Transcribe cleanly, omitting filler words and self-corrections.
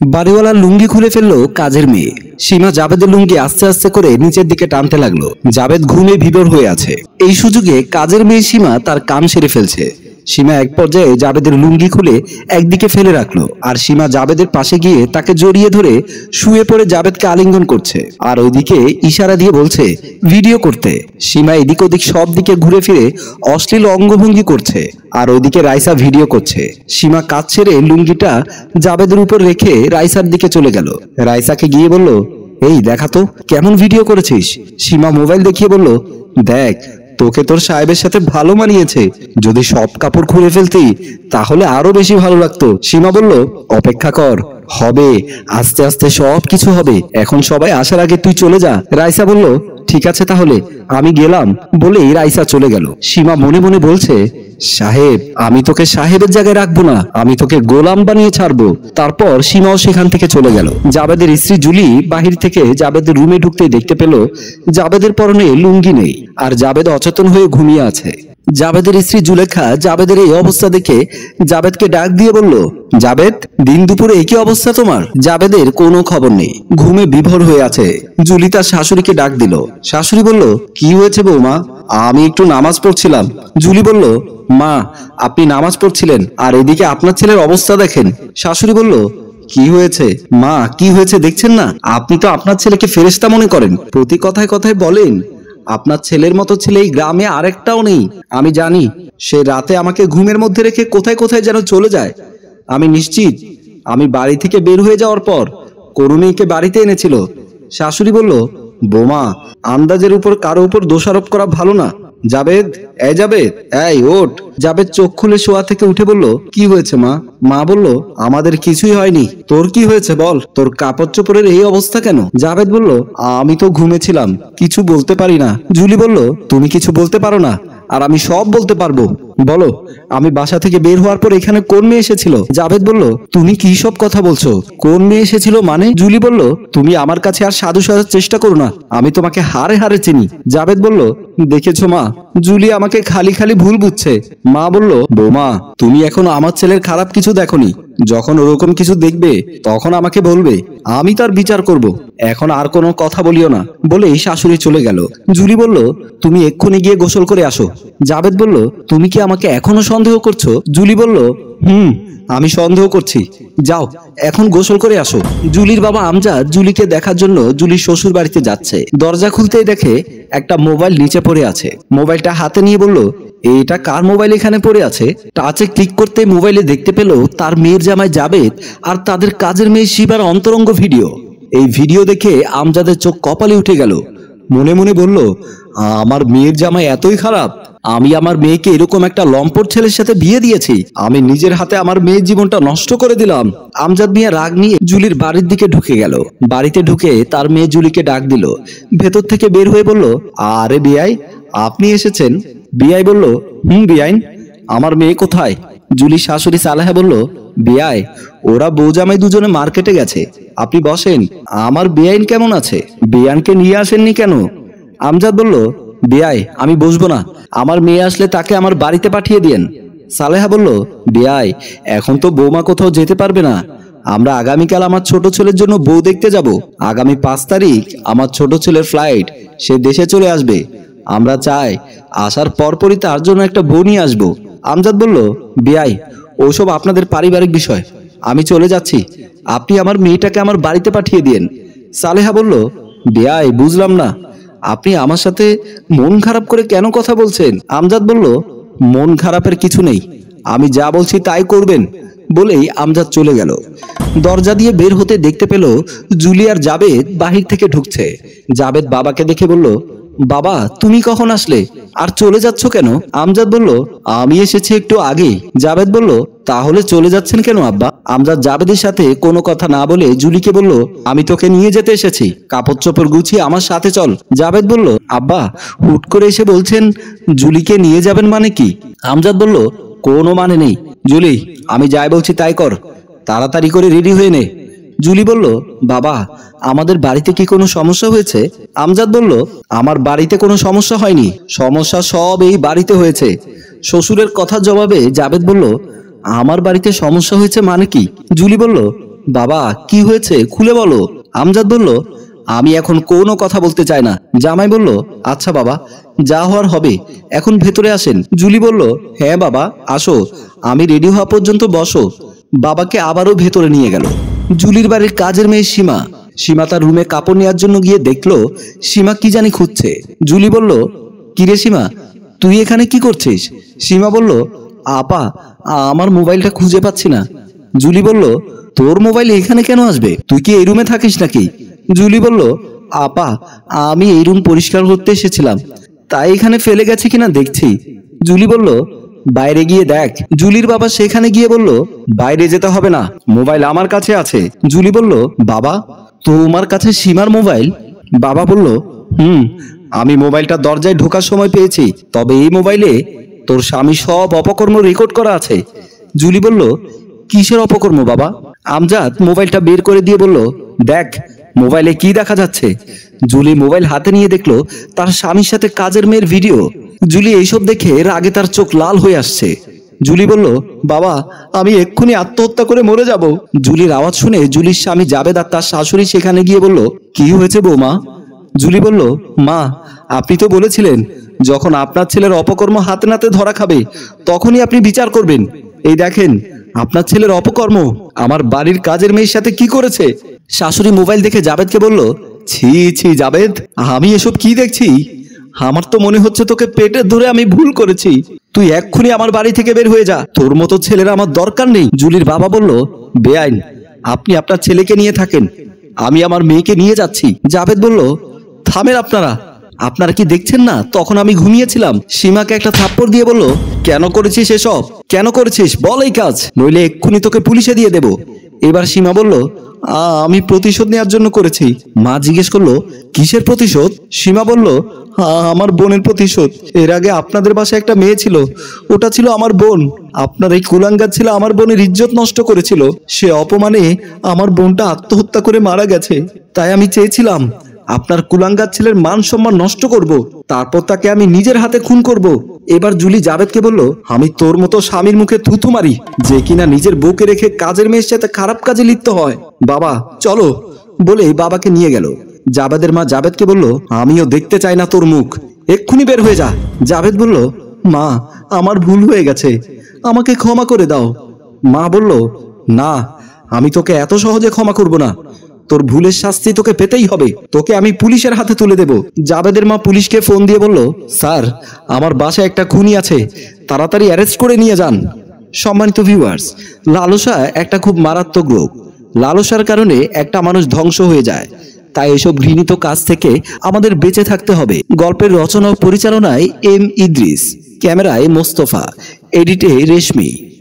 বাড়িওয়ালা লুঙ্গি খুলে ফেললো কাজের মেয়ে। সীমা জাবেদের লুঙ্গি আস্তে আস্তে করে নিচের দিকে টানতে লাগলো। জাবেদ ঘুমে বিভোর হয়ে আছে। এই সুযোগে কাজের মেয়ে সীমা তার কাম সেরে ফেলছে। সীমা এক পর্যায়ে জাবেদের লুঙ্গি খুলে একদিকে ফেলে রাখলো, আর সীমা জাবেদের পাশে গিয়ে তাকে জড়িয়ে ধরে শুয়ে পড়ে জাবেদকে আলিঙ্গন করছে, আর ওইদিকে ইশারা দিয়ে বলছে ভিডিও করতে। সীমা এদিক ওদিক সব দিকে ঘুরে ফিরে অশ্লীল অঙ্গভঙ্গি করছে, আর ওইদিকে রাইসা ভিডিও করছে। সীমা কাজ ছেড়ে লুঙ্গিটা জাবেদের উপর রেখে রাইসার দিকে চলে গেল। রাইসাকে গিয়ে বলল, এই দেখা তো কেমন ভিডিও করেছিস। সীমা মোবাইল দেখিয়ে বলল, দেখ তোকে তোর সাহেবের সাথে ভালো মানিয়েছে, যদি সব কাপড় খুলে ফেলতি তাহলে আরো বেশি ভালো লাগতো। সীমা বলল, অপেক্ষা কর, হবে, আস্তে আস্তে সব কিছু হবে, এখন সবাই আসার আগে তুই চলে যা। রাইসা বলল, ঠিক আছে তাহলে আমি গেলাম, বলেই রাইসা চলে গেল। সীমা মনে মনে বলছে, সাহেব, আমি তোকে সাহেবের জায়গায় রাখবো না, আমি তোকে গোলাম বানিয়ে ছাড়বো। তারপর সীমাও সেখান থেকে চলে গেল। জাবেদের স্ত্রী জুলি বাহির থেকে জাবেদের রুমে ঢুকতেই দেখতে পেল জাবেদের পরনে লুঙ্গি নেই, আর জাবেদ অচেতন হয়ে ঘুমিয়ে আছে। জাবেদের স্ত্রী জুলেখা জাবেদের এই অবস্থা দেখে জাবেদকে ডাক দিয়ে বলল, জাবেদ, দিন দুপুরে একই অবস্থা তোমার। জাবেদের কোনো খবর নেই, ঘুমে বিভোর হয়ে আছে। জুলি তার শাশুড়িকে ডাক দিল। শাশুড়ি বলল, কি হয়েছে বৌমা? আমি একটু নামাজ পড়ছিলাম। জুলি বলল, মা, আপনি নামাজ পড়ছিলেন আর এদিকে আপনার ছেলের অবস্থা দেখেন। শাশুড়ি বলল, কি হয়েছে মা, কি হয়েছে দেখছেন না? আপনি তো আপনার ছেলেকে ফেরেশতা মনে করেন, প্রতি কথায় কথায় বলেন আপনার ছেলের মতো ছেলে এই গ্রামে আরেকটাও নেই। আমি জানি সে রাতে আমাকে ঘুমের মধ্যে রেখে কোথায় কোথায় যেন চলে যায়। আমি নিশ্চিত আমি বাড়ি থেকে বের হয়ে যাওয়ার পর কোনো মেয়েকে বাড়িতে এনেছিল। শাশুড়ি বলল, বোমা, আন্দাজের উপর কারো উপর দোষারোপ করা ভালো না। জাবেদ, এই জাবেদ, এই ওঠ। জাবেদ চোখ খুলে শোয়া থেকে উঠে বলল, কি হয়েছে মা? মা বলল, আমাদের কিছুই হয়নি, তোর কি হয়েছে বল, তোর কাপড় চোপড়ের এই অবস্থা কেন? জাবেদ বলল, আমি তো ঘুমেছিলাম, কিছু বলতে পারি না। জুলি বলল, তুমি কিছু বলতে পারো না, আর আমি সব বলতে পারবো। বলো, আমি বাসা থেকে বের হওয়ার পর এখানে কোন মেয়ে এসেছিল? জাবেদ বলল, তুমি কি সব কথা বলছো? কোন মেয়ে এসেছিল মানে? জুলি বলল, তুমি আমার কাছে আর সাধু সাজার চেষ্টা করো না, আমি তোমাকে হারে হারে চিনি। জাবেদ বলল, দেখেছো মা, জুলি আমাকে খালি খালি ভুল বুঝছে। মা বলল, বৌমা, তুমি এখনো আমার ছেলের খারাপ কিছু দেখোনি, যখন ওরকম কিছু দেখবে তখন আমাকে বলবে, আমি তার বিচার করব। এখন আর কোনো কথা বলিও না। বলেই শাশুড়ি চলে গেল। জুলি বলল, তুমি এক্ষুনি গিয়ে গোসল করে আসো। জাবেদ বলল, তুমি কি আমাকে এখনো সন্দেহ করছো? জুলি বলল, আমি সন্দেহ করছি, যাও এখন গোসল করে আসো। জুলির বাবা আমজাদ জুলিকে দেখার জন্য জুলির শ্বশুর বাড়িতে যাচ্ছে। দরজা খুলতেই দেখে একটা মোবাইল নিচে পড়ে আছে। মোবাইলটা হাতে নিয়ে বলল, এটা কার মোবাইল এখানে পড়ে আছে? টাচে ক্লিক করতে মোবাইলে দেখতে পেল তার মেয়ের জামাই জাবেদ আর তাদের কাজের মেয়ে শিবার অন্তরঙ্গ ভিডিও। এই ভিডিও দেখে আমজাদের চোখ কপালে উঠে গেল। মনে মনে বলল, আমার মেয়ের জামাই এতই খারাপ? আমি আমার মেয়েকে এরকম একটা লম্পট ছেলের সাথে বিয়ে দিয়েছি, আমি নিজের হাতে আমার মেয়ের জীবনটা নষ্ট করে দিলাম। আমজাদ মিয়া রাগ নিয়ে জুলির বাড়ির দিকে ঢুকে গেল। বাড়িতে ঢুকে তার মেয়ে জুলিকে ডাক দিল। ভেতর থেকে বের হয়ে বলল, আরে বিয়াই, আপনি এসেছেন? বিয়াই বলল, বিয়াইন, আমার মেয়ে কোথায়? জুলি শাশুড়ি সালেহা বলল, বিয়াই, ওরা বউ জামাই দুজনে মার্কেটে গেছে, আপনি বসেন। আমার বেআইন কেমন আছে? বেআইনকে নিয়ে আসেননি কেন? আমজাদ বলল, বেআই, আমি বসবো না, আমার মেয়ে আসলে তাকে আমার বাড়িতে পাঠিয়ে দিয়েন। সালেহা বলল, বেআই, এখন তো বৌমা কোথাও যেতে পারবে না, আমরা আগামীকাল আমার ছোট ছেলের জন্য বউ দেখতে যাব। আগামী 5 তারিখ আমার ছোট ছেলের ফ্লাইট, সে দেশে চলে আসবে। আমরা চাই আসার পরপরই তার জন্য একটা বউ নিয়ে আসবো। আমজাদ বলল, বেআই, ওসব আপনাদের পারিবারিক বিষয়, আমি চলে যাচ্ছি, আপনি আমার মেয়েটাকে আমার বাড়িতে পাঠিয়ে দিন। সালেহা বলল, বেআই, বুঝলাম না, আপনি আমার সাথে মন খারাপ করে কেন কথা বলছেন? আমজাদ বলল, মন খারাপের কিছু নেই, আমি যা বলছি তাই করবেন। বলেই আমজাদ চলে গেল। দরজা দিয়ে বের হতে দেখতে পেল জুলি আর জাবেদ বাহির থেকে ঢুকছে। জাবেদ বাবাকে দেখে বলল, বাবা, তুমি কখন আসলে আর চলে যাচ্ছ কেন? আমজাদ বলল, আমি এসেছি একটু আগে। জাবেদ বলল, তাহলে চলে যাচ্ছেন কেন আব্বা? আমজাদ জাবেদের সাথে কোনো কথা না বলে জুলিকে বলল, আমি তোকে নিয়ে যেতে এসেছি, কাপড় চোপড় গুছিয়ে আমার সাথে চল। জাবেদ বলল, আব্বা, হুট করে এসে বলছেন জুলিকে নিয়ে যাবেন মানে কি? আমজাদ বলল, কোনো মানে নেই। জুলি, আমি যাই বলছি তাই কর, তাড়াতাড়ি করে রেডি হয়ে নে। জুলি বলল, বাবা, আমাদের বাড়িতে কি কোনো সমস্যা হয়েছে? আমজাদ বলল, আমার বাড়িতে কোনো সমস্যা হয়নি, সমস্যা সব এই বাড়িতে হয়েছে। শ্বশুরের কথার জবাবে জাবেদ বলল, আমার বাড়িতে সমস্যা হয়েছে মানে কি? জুলি বলল, বাবা কি হয়েছে খুলে বলো। আমজাদ বলল, আমি এখন কোনো কথা বলতে চাই না। জামাই বলল, আচ্ছা বাবা, যা হওয়ার হবে, এখন ভেতরে আসেন। জুলি বলল, হ্যাঁ বাবা আসো, আমি রেডি হওয়া পর্যন্ত বসো। বাবাকে আবারও ভেতরে নিয়ে গেল। জুলির বাড়ির কাজের মেয়ে সীমা। সীমা তার রুমে কাপড় নেওয়ার জন্য গিয়ে দেখলো সীমা কি জানি খুঁজছে। জুলি বলল, কিরে সীমা, তুই এখানে কি করছিস? সীমা বলল, আপা, আমার মোবাইলটা খুঁজে পাচ্ছি না। জুলি বলল, তোর মোবাইল এখানে কেন আসবে? তুই কি এই রুমে থাকিস নাকি? জুলি বলল, আপা, আমি এই রুম পরিষ্কার করতে এসেছিলাম, তাই এখানে ফেলে গেছে কিনা দেখছি। জুলি বলল, বাইরে গিয়ে দেখ। জুলির বাবা সেখানে গিয়ে বলল, বাইরে যেতে হবে না, মোবাইল আমার কাছে আছে। জুলি বলল, বাবা, তোমার কাছে সীমার মোবাইল? বাবা বলল, আমি মোবাইলটা দরজায় ঢোকার সময় পেয়েছি, তবে এই মোবাইলে তোর স্বামী সব অপকর্ম রেকর্ড করা আছে। জুলি বলল, কিসের অপকর্ম বাবা? আমজাদ মোবাইলটা বের করে দিয়ে বলল, দেখ মোবাইলে কি দেখা যাচ্ছে। জুলি মোবাইল হাতে নিয়ে দেখলো তার স্বামীর সাথে কাজের মেয়ের ভিডিও। জুলি এইসব দেখে রাগে তার চোখ লাল হয়ে আসছে। জুলি বলল, বাবা, আমি এক্ষুনি আত্মহত্যা করে মরে যাব। জুলির আওয়াজ শুনে জুলির স্বামী জাবেদ আর তার শাশুড়ি সেখানে গিয়ে বলল, কি হয়েছে বৌমা? জুলি বলল, মা, আপনি তো বলেছিলেন যখন আপনার ছেলের অপকর্ম হাতে নাতে ধরা খাবে তখনই আপনি বিচার করবেন। এই দেখেন আপনার ছেলের অপকর্ম আমার বাড়ির কাজের মেয়ের সাথে কি করেছে। শাশুড়ি মোবাইল দেখে জাবেদকে বলল, ছি ছি জাবেদ, আমি এসব কি দেখছি? আমার তো মনে হচ্ছে তোকে পেটে ধরে আমি ভুল করেছি। তুই এক্ষুনি আমার বাড়ি থেকে বের হয়ে যা, তোর মতো ছেলের আমার দরকার নেই। জুলির বাবা বলল, বেআইন, আপনি আপনার ছেলেকে নিয়ে থাকেন, আমি আমার মেয়েকে নিয়ে যাচ্ছি। জাবেদ বলল, থামেন আপনারা, আপনারা কি দেখছেন না তখন আমি ঘুমিয়েছিলাম? সীমাকে একটা থাপ্পড় দিয়ে বলল, কেন করেছিস এসব? কেন করেছিস বল এই কাজ, নইলে এক্ষুনি তোকে পুলিশে দিয়ে দেব। এবার সীমা বলল, আমি প্রতিশোধ নেওয়ার জন্য করেছি। মা জিজ্ঞেস করলো, কিসের প্রতিশোধ? সীমা বলল, আমার বোনের প্রতিশোধ। এর আগে আপনাদের বাসায় একটা মেয়ে ছিল, ওটা ছিল আমার বোন। আপনার এই কুলাঙ্গার ছিল আমার বোনের ইজ্জত নষ্ট করেছিল, সে অপমানে আমার বোনটা আত্মহত্যা করে মারা গেছে। তাই আমি চেয়েছিলাম আপনার কুলাঙ্গার ছেলের মান সম্মান নষ্ট করব, তারপর তাকে আমি নিজের হাতে খুন করব। এবার জুলি জাবেদকে বলল, আমি তোর মতো স্বামীর মুখে থুথু মারি যে কিনা নিজের বউকে রেখে কাজের মেয়ের সাথে খারাপ কাজে লিপ্ত হয়। বাবা চলো বলে বাবাকে নিয়ে গেল। জাবেদের মা জাবেদকে বলল, আমিও দেখতে চাই না তোর মুখ, এক্ষুনি বের হয়ে যা। জাবেদ বলল, মা, আমার ভুল হয়ে গেছে, আমাকে ক্ষমা করে দাও। মা বলল, না, আমি তোকে এত সহজে ক্ষমা করব না, তোর ভুলের শাস্তি তোকে পেতেই হবে, তোকে আমি পুলিশের হাতে তুলে দেব। জাবেদের মা পুলিশকে ফোন দিয়ে বলল, স্যার, আমার বাসায় একটা খুনি আছে, তাড়াতাড়ি অ্যারেস্ট করে নিয়ে যান। সম্মানিত ভিউয়ার্স, লালসা একটা খুব মারাত্মক রোগ। লালসার কারণে একটা মানুষ ধ্বংস হয়ে যায়, তাই এসব ঘৃণিত কাজ থেকে আমাদের বেঁচে থাকতে হবে। গল্পের রচনা ও পরিচালনায় এম ইদ্রিস, ক্যামেরায় মোস্তফা, এডিটে রেশমি।